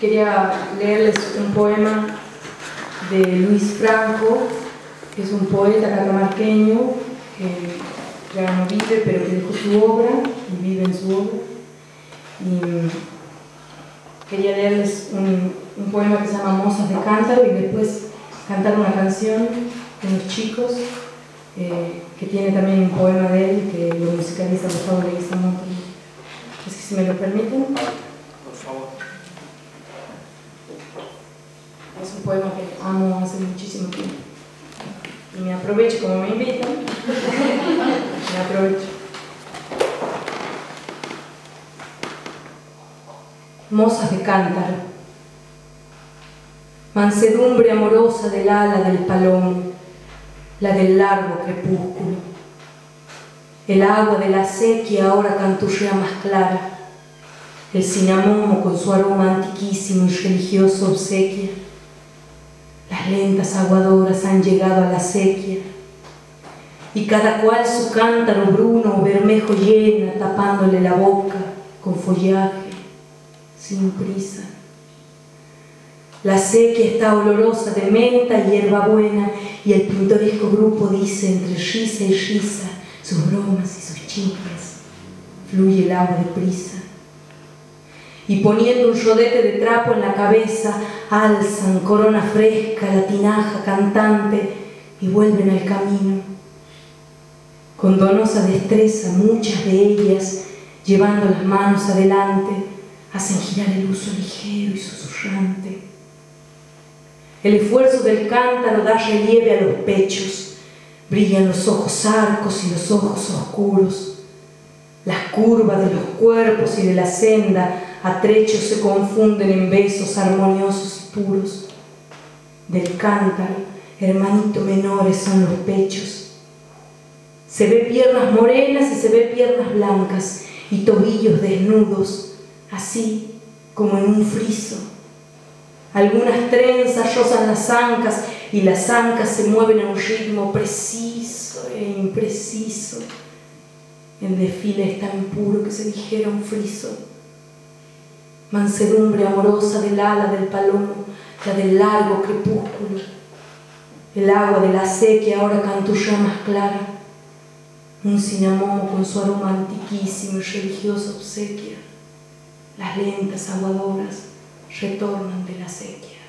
quería leerles un poema de Luis Franco, que es un poeta catamarqueño que ya no vive, pero que dejó su obra y vive en su obra. Y quería leerles un poema que se llama Mozas de Cántaro y después cantar una canción de unos chicos que tiene también un poema de él que lo musicaliza Gustavo Leguizamón. Es que si me lo permiten. Por favor. Es un poema que amo hace muchísimo tiempo. Y me aprovecho, como me invitan, me aprovecho. Mozas de Cántaro. Mansedumbre amorosa del ala del palomo, la del largo crepúsculo. El agua de la acequia ahora canturrea más clara. El cinamomo con su aroma antiquísimo y religioso obsequia. Las lentas aguadoras han llegado a la acequia y cada cual su cántaro bruno o bermejo llena, tapándole la boca con follaje, sin prisa. La acequia está olorosa de menta y hierbabuena y el pintoresco grupo dice entre risa y risa sus bromas y sus chismes. Fluye el agua deprisa. Y poniendo un rodete de trapo en la cabeza, alzan corona fresca la tinaja cantante y vuelven al camino. Con donosa destreza, muchas de ellas, llevando las manos adelante, hacen girar el uso ligero y susurrante. El esfuerzo del cántaro da relieve a los pechos, brillan los ojos arcos y los ojos oscuros. Las curvas de los cuerpos y de la senda a trechos se confunden en besos armoniosos y puros. Del cántaro, hermanito menores son los pechos. Se ve piernas morenas y se ve piernas blancas y tobillos desnudos, así como en un friso. Algunas trenzas rozan las ancas y las ancas se mueven a un ritmo preciso e impreciso. El desfile es tan puro que se dijera un friso. Mansedumbre amorosa del ala del palomo, la del largo crepúsculo. El agua de la acequia ahora canturrea más clara. Un cinamomo con su aroma antiquísimo y religioso obsequia. Las lentas aguadoras retornan de la acequia.